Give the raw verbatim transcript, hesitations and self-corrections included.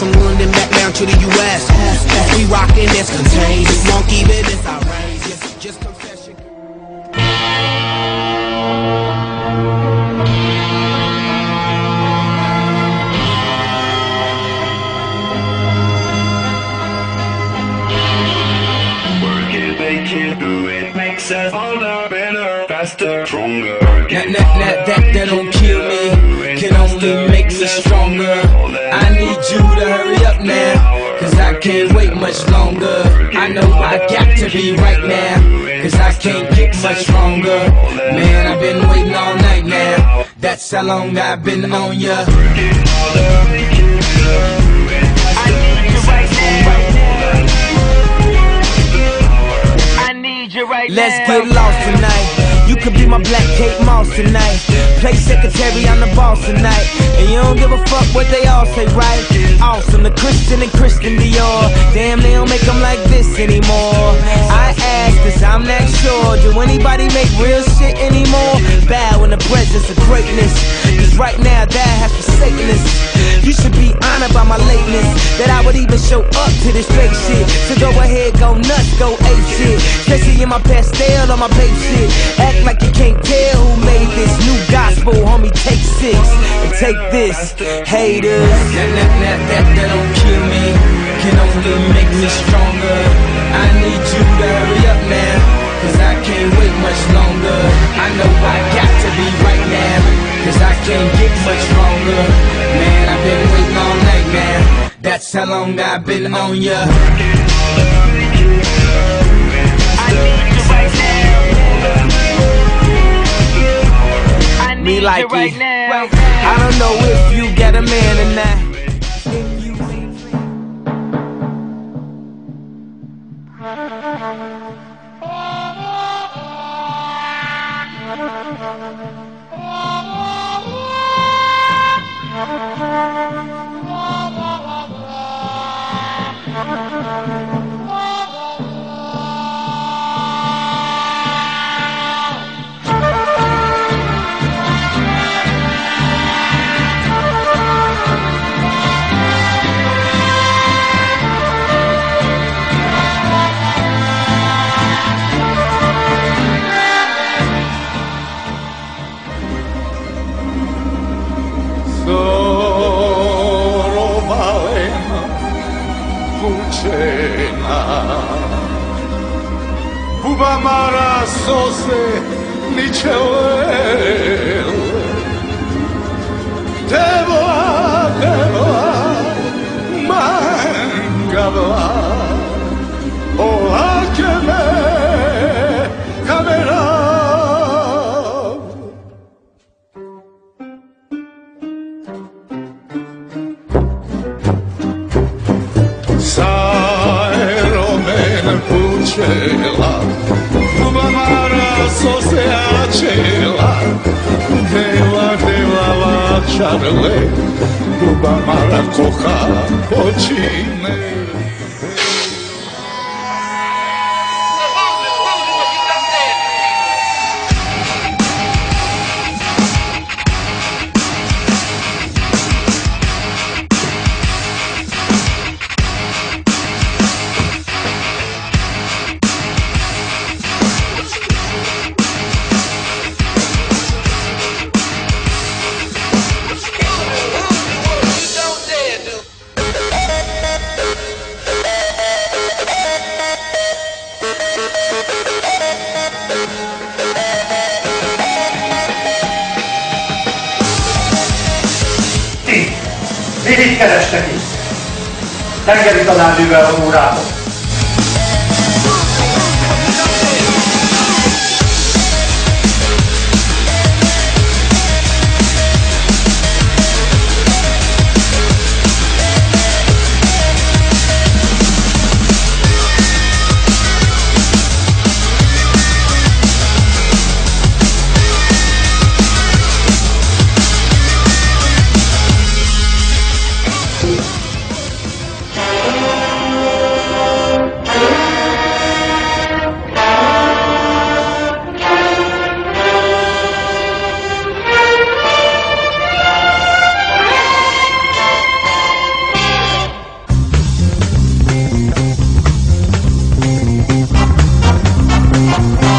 from London back down to the U S We rockin' this contagious, monkey business outrageous. Just confession. Work it, make it, do it, makes us older, better, faster, stronger. That, that, that, that, that don't kill me, can only make us stronger. I need you to hurry up now, cause I can't wait much longer. I know I got to be right now, cause I can't get much stronger. Man, I've been waiting all night now, that's how long I've been on ya. I need you right now, I need you right now. Let's get lost tonight. You could be my Black Kate Moss tonight. Play secretary, I'm the boss tonight. And you don't give a fuck what they all say, right? Awesome, the Christian and Christian Dior. Damn, they don't make them like this anymore. I ask, cause I'm not sure. Do anybody make real shit anymore? Bow in the presence of greatness, cause right now that has forsaken us. You should be honored by my lateness, that I would even show up to this fake shit. So go ahead, go nuts, go ape shit. Especially in my pastel on my babe shit. Act like you can't tell who made this new gospel, homie. Take six and take this, haters. That, that, that, that, that don't kill me, can only make me stronger. I need you to hurry up now, cause I can't wait much longer. I know I got to be right now, cause I can't get much stronger. Man, I've been waiting all night now, that's how long I've been on ya. I need you right now, I need me like you right now. I don't know if you got a man or not. Ubamara sose nichel Devoa, devoa, mangabla Ola keme kamera Ubamara soseacela Deva deva la charle Ubamara kocha počine Mit kerestek itt? Tengeri tanárnővel a órába. We'll be right back.